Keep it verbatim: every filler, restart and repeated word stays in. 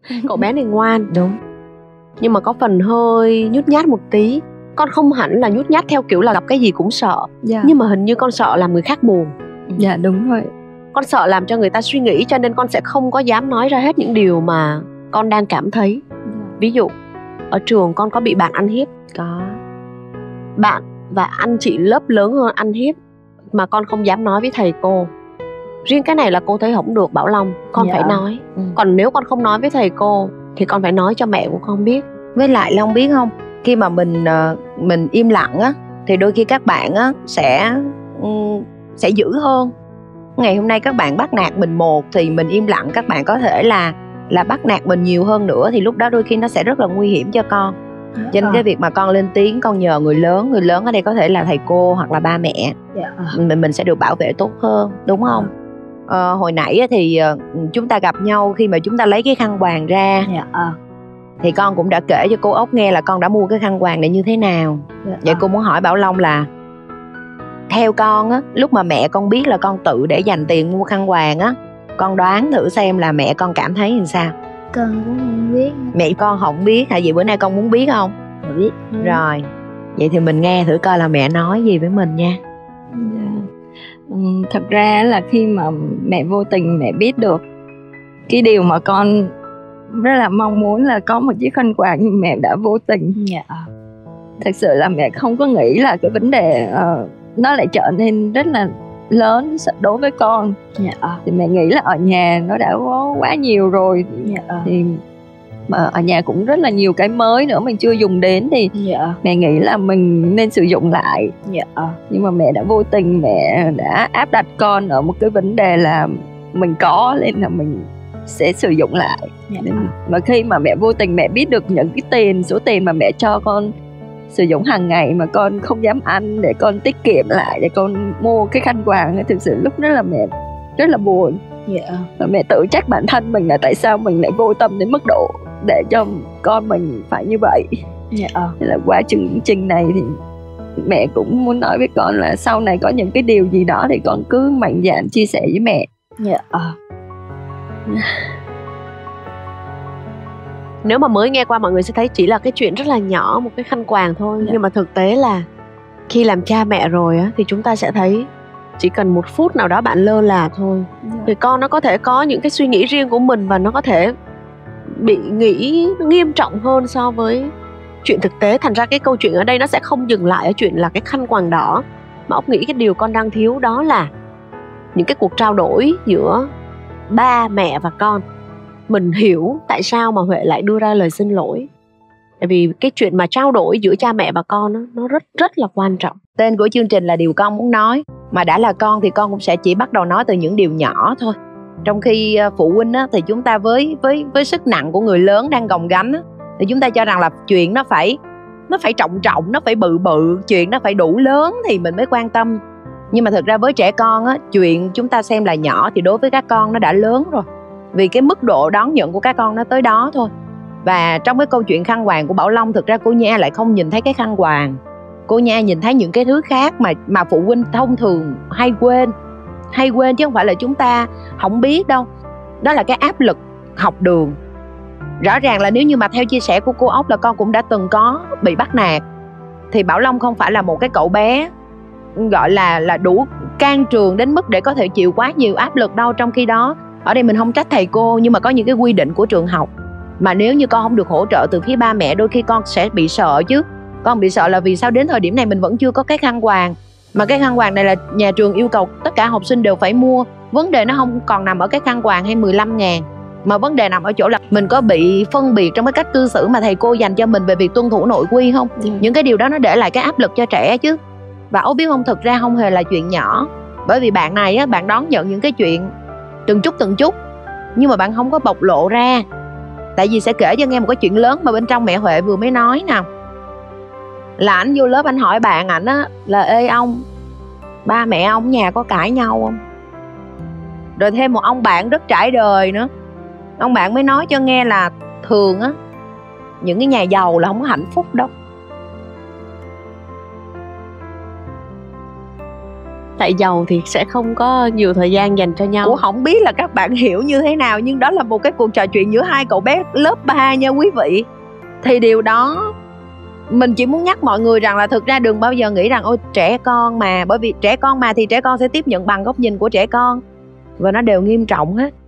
cậu bé này ngoan. Đúng. Nhưng mà có phần hơi nhút nhát một tí. Con không hẳn là nhút nhát theo kiểu là gặp cái gì cũng sợ. Dạ. Nhưng mà hình như con sợ làm người khác buồn. Dạ đúng rồi. Con sợ làm cho người ta suy nghĩ, cho nên con sẽ không có dám nói ra hết những điều mà con đang cảm thấy. Ví dụ ở trường con có bị bạn ăn hiếp. Có. Bạn và anh chị lớp lớn hơn ăn hiếp mà con không dám nói với thầy cô. Riêng cái này là cô thấy không được Bảo Long, con Dạ. phải nói. Ừ. Còn nếu con không nói với thầy cô thì con phải nói cho mẹ của con biết. Với lại Long biết không, khi mà mình mình im lặng á thì đôi khi các bạn á sẽ sẽ dữ hơn. Ngày hôm nay các bạn bắt nạt mình một thì mình im lặng, các bạn có thể là là bắt nạt mình nhiều hơn nữa, thì lúc đó đôi khi nó sẽ rất là nguy hiểm cho con. Cho nên cái việc mà con lên tiếng, con nhờ người lớn, người lớn ở đây có thể là thầy cô hoặc là ba mẹ, mình mình sẽ được bảo vệ tốt hơn, đúng không? Ờ, hồi nãy thì chúng ta gặp nhau khi mà chúng ta lấy cái khăn quàng ra. Thì con cũng đã kể cho cô Ốc nghe là con đã mua cái khăn quàng này như thế nào. Vậy cô muốn hỏi Bảo Long là theo con á, lúc mà mẹ con biết là con tự để dành tiền mua khăn quàng á, con đoán thử xem là mẹ con cảm thấy làm sao? Con cũng không biết. Mẹ con không biết hả? Vậy bữa nay con muốn biết không? Biết. Ừ. Rồi, vậy thì mình nghe thử coi là mẹ nói gì với mình nha. Dạ. Ừ, thật ra là khi mà mẹ vô tình mẹ biết được cái điều mà con rất là mong muốn là có một chiếc khăn quàng, nhưng mẹ đã vô tình. Dạ. Thật sự là mẹ không có nghĩ là cái vấn đề uh, nó lại trở nên rất là lớn đối với con. Dạ. Thì mẹ nghĩ là ở nhà nó đã có quá nhiều rồi. Dạ. Thì mà ở nhà cũng rất là nhiều cái mới nữa mình chưa dùng đến, thì dạ. mẹ nghĩ là mình nên sử dụng lại. Dạ. Nhưng mà mẹ đã vô tình mẹ đã áp đặt con ở một cái vấn đề là mình có nên là mình sẽ sử dụng lại. Dạ. Và khi mà mẹ vô tình mẹ biết được những cái tiền, số tiền mà mẹ cho con sử dụng hàng ngày mà con không dám ăn để con tiết kiệm lại để con mua cái khăn quàng, thực sự lúc đó là mẹ rất là buồn. Dạ. Và mẹ tự trách bản thân mình là tại sao mình lại vô tâm đến mức độ để cho con mình phải như vậy. Dạ. Nên là qua chương trình này thì mẹ cũng muốn nói với con là sau này có những cái điều gì đó thì con cứ mạnh dạn chia sẻ với mẹ. Dạ. Nếu mà mới nghe qua mọi người sẽ thấy chỉ là cái chuyện rất là nhỏ, một cái khăn quàng thôi. Dạ. Nhưng mà thực tế là khi làm cha mẹ rồi á, thì chúng ta sẽ thấy chỉ cần một phút nào đó bạn lơ là thôi, Dạ. thì con nó có thể có những cái suy nghĩ riêng của mình, và nó có thể bị nghĩ nghiêm trọng hơn so với chuyện thực tế. Thành ra cái câu chuyện ở đây nó sẽ không dừng lại ở chuyện là cái khăn quàng đỏ, mà Ốc nghĩ cái điều con đang thiếu đó là những cái cuộc trao đổi giữa ba, mẹ và con. Mình hiểu tại sao mà Huệ lại đưa ra lời xin lỗi. Tại vì cái chuyện mà trao đổi giữa cha mẹ và con đó, nó rất rất là quan trọng. Tên của chương trình là điều con muốn nói. Mà đã là con thì con cũng sẽ chỉ bắt đầu nói từ những điều nhỏ thôi. Trong khi phụ huynh á, thì chúng ta với với với sức nặng của người lớn đang gồng gánh á, thì chúng ta cho rằng là chuyện nó phải nó phải trọng trọng, nó phải bự bự, chuyện nó phải đủ lớn thì mình mới quan tâm. Nhưng mà thực ra với trẻ con á, chuyện chúng ta xem là nhỏ thì đối với các con nó đã lớn rồi. Vì cái mức độ đón nhận của các con nó tới đó thôi. Và trong cái câu chuyện khăn quàng của Bảo Long, thực ra cô Nha lại không nhìn thấy cái khăn quàng. Cô Nha nhìn thấy những cái thứ khác mà mà phụ huynh thông thường hay quên. Hay quên chứ không phải là chúng ta không biết đâu. Đó là cái áp lực học đường. Rõ ràng là nếu như mà theo chia sẻ của cô Ốc là con cũng đã từng có bị bắt nạt, thì Bảo Long không phải là một cái cậu bé gọi là là đủ can trường đến mức để có thể chịu quá nhiều áp lực đâu. Trong khi đó, ở đây mình không trách thầy cô, nhưng mà có những cái quy định của trường học mà nếu như con không được hỗ trợ từ phía ba mẹ, đôi khi con sẽ bị sợ chứ. Con bị sợ là vì sao đến thời điểm này mình vẫn chưa có cái khăn quàng, mà cái khăn quàng này là nhà trường yêu cầu tất cả học sinh đều phải mua. Vấn đề nó không còn nằm ở cái khăn quàng hay mười lăm ngàn, mà vấn đề nằm ở chỗ là mình có bị phân biệt trong cái cách cư xử mà thầy cô dành cho mình về việc tuân thủ nội quy không? Ừ. Những cái điều đó nó để lại cái áp lực cho trẻ chứ. Và Ốc biết không, thực ra không hề là chuyện nhỏ. Bởi vì bạn này á, bạn đón nhận những cái chuyện từng chút từng chút, nhưng mà bạn không có bộc lộ ra. Tại vì sẽ kể cho nghe một cái chuyện lớn mà bên trong mẹ Huệ vừa mới nói nè. Là anh vô lớp anh hỏi bạn ảnh á là ê ông, ba mẹ ông nhà có cãi nhau không? Rồi thêm một ông bạn rất trải đời nữa. Ông bạn mới nói cho nghe là thường á, những cái nhà giàu là không có hạnh phúc đâu. tại giàu thì sẽ không có nhiều thời gian dành cho nhau. Ủa không biết là các bạn hiểu như thế nào, nhưng đó là một cái cuộc trò chuyện giữa hai cậu bé lớp ba nha quý vị. Thì điều đó mình chỉ muốn nhắc mọi người rằng là thực ra đừng bao giờ nghĩ rằng ôi trẻ con mà, bởi vì trẻ con mà thì trẻ con sẽ tiếp nhận bằng góc nhìn của trẻ con, và nó đều nghiêm trọng hết.